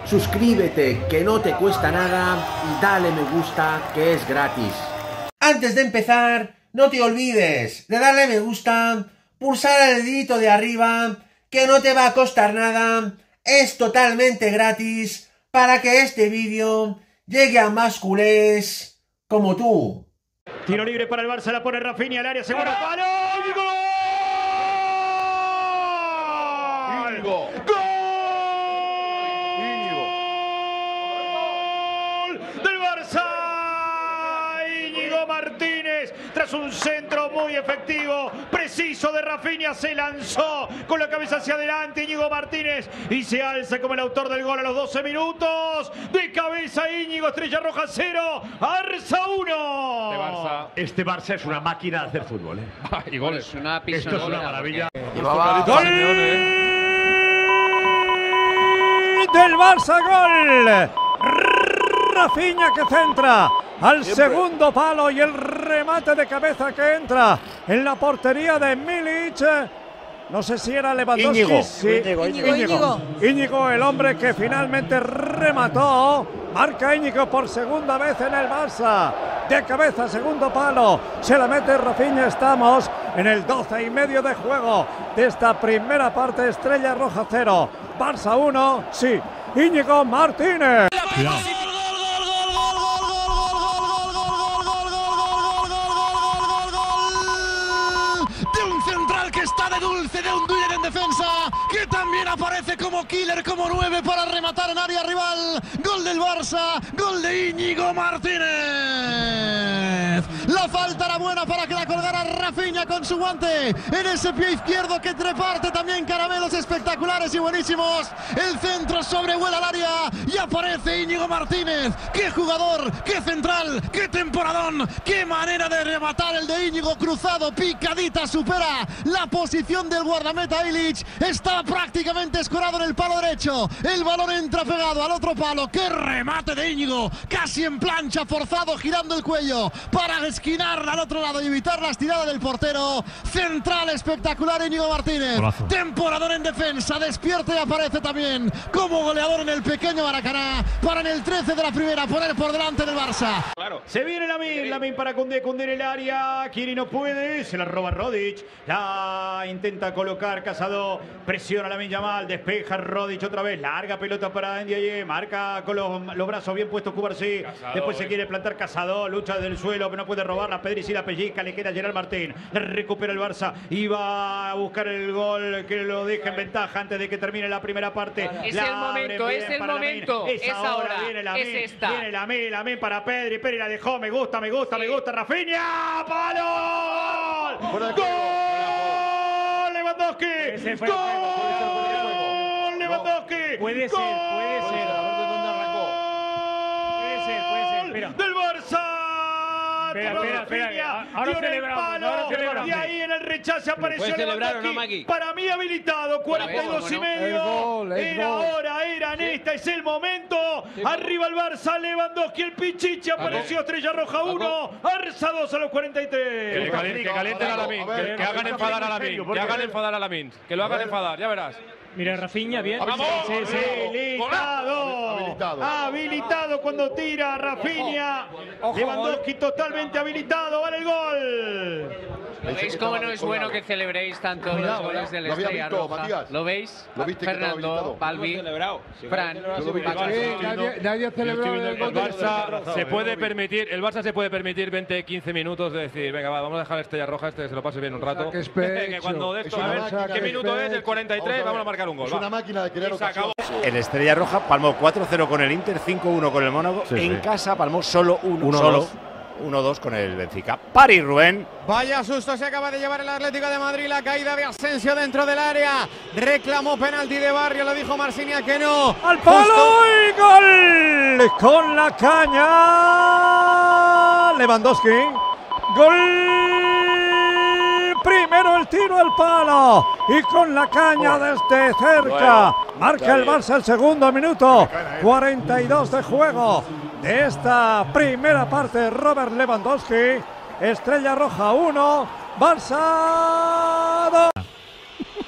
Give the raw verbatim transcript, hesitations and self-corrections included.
suscríbete que no te cuesta nada y dale me gusta que es gratis. Antes de empezar, no te olvides de darle me gusta, pulsar el dedito de arriba, que no te va a costar nada, es totalmente gratis para que este vídeo llegue a más culés como tú. Tiro libre para el Barça, la pone Rafinha al área, seguro palo. ¡Gol! ¡Gol! Del Barça, Íñigo Martínez, tras un centro muy efectivo, preciso de Rafinha, se lanzó con la cabeza hacia adelante Íñigo Martínez y se alza como el autor del gol a los doce minutos. De cabeza Íñigo, Estrella Roja cero, Barça uno. Este Barça, este Barça es una máquina de hacer fútbol, ¿eh? Y goles. Es una Esto es una maravilla. ¡Gol! Del Barça, gol. Rafinha que centra al segundo palo y el remate de cabeza que entra en la portería de Milic. No sé si era Lewandowski. Íñigo. Sí. Íñigo, Íñigo, Íñigo. Íñigo, el hombre que finalmente remató. Marca Íñigo por segunda vez en el Barça. De cabeza, segundo palo. Se la mete Rafinha. Estamos en el doce y medio de juego de esta primera parte. Estrella Roja cero, Barça uno. Sí, Íñigo Martínez. Cuidado. De un central que está de dulce, de un Dwyer en defensa, que también aparece como killer, como nueve para rematar en área rival. Gol del Barça, gol de Íñigo Martínez. La falta era buena para que la colgara Rafinha con su guante en ese pie izquierdo que reparte también caramelos espectaculares y buenísimos. El centro sobrevuela el área y aparece Íñigo Martínez. ¡Qué jugador! ¡Qué central! ¡Qué temporadón! ¡Qué manera de rematar el de Íñigo! Cruzado, picadita, supera la posición del guardameta Ilic. Está prácticamente escorado en el palo derecho. El balón entra pegado al otro palo. ¡Qué remate de Íñigo! Casi en plancha, forzado, girando el cuello para esquinar al otro lado y evitar la estirada del portero. Central espectacular Íñigo Martínez. Golazo. Temporador en defensa, despierta y aparece también como goleador en el pequeño Maracaná para en el trece de la primera poner por delante del Barça. Claro. Se viene Lamin, Lamin para Koundé, Koundé en el área, Kiri no puede, se la roba Rodic, la intenta colocar Casado, presiona Lamin Yamal, despeja Rodic otra vez, larga pelota para Ndiaye, marca con los, los brazos bien puestos Cubarsí, después se quiere plantar Casado, lucha desde el suelo, pero no puede robarla, Pedri sí la pellizca, le queda Gerard Martín, le recupera el Barça y va a buscar el gol que lo deja en ventaja antes de que termine la primera parte. Es la el momento, es el momento, es, es ahora, ahora, viene Lamin, es esta. viene Lamin, Lamin para Pedri, Pedri la dejó, me gusta, me gusta, Sí. me gusta, Rafinha, ¡palo! ¡Gol! ¡Lewandowski! ¡Gol! ¡Lewandowski! Puede ser, puede ser. Puede ser, puede ser, espera. ¡Del Barça! Espera, Tiró espera, espera, Rafinha, ahora dio en el celebramos, palo, ahora celebramos. y ahí en el rechace apareció ¿Puedes celebrar o no, Lewandowski. Magui? Para mí habilitado, cuarenta y dos y ¿cómo no? medio. Es gol, es Era gol. hora, era en esta, es el momento. Arriba el Barça, Lewandowski, el Pichichi, apareció Estrella Roja uno, Barça dos a los cuarenta y Que, le tres. caliente, que calienten a Lamin, que, que hagan enfadar a Lamin, que hagan enfadar a Lamin, que lo hagan enfadar, ya verás. Mira, Rafinha, bien. ¡Vamos! Sí, sí. Habilitado. Habilitado. Habilitado cuando tira Rafinha. Lewandowski totalmente habilitado. Vale el gol. ¿Lo veis cómo no es bueno que celebréis tanto los goles del Lo había Estrella visto, Roja? Matías. ¿Lo veis? ¿Lo viste que estaba Fernando, habilitado? Balbi, Fran, Paco. nadie, nadie celebró el El gol del Barça se puede permitir, el Barça se puede permitir veinte, quince minutos de decir, venga, va, vamos a dejar a Estrella Roja, este que se lo pase bien un rato. Saque especho. Que cuando de esto, Es a una ver, máquina ¿qué de minuto es? El especho. cuarenta y tres, Vamos a vamos a ver. marcar un gol. Es va. una máquina de crear Y se acabó. El Estrella Roja palmó cuatro cero con el Inter, cinco uno con el Mónaco. Sí, en sí. casa palmó solo uno, Uno, solo dos. uno dos con el Benfica. Pari Rubén. Vaya susto se acaba de llevar el Atlético de Madrid, la caída de Asensio dentro del área. Reclamó penalti de Barrio, lo dijo Marsinia que no. ¡Al palo y gol! Con la caña. Lewandowski. Gol. Primero el tiro al palo. Y con la caña desde cerca. Marca el Barça el segundo minuto. cuarenta y dos de juego de esta primera parte. Robert Lewandowski. Estrella Roja uno. Barça dos.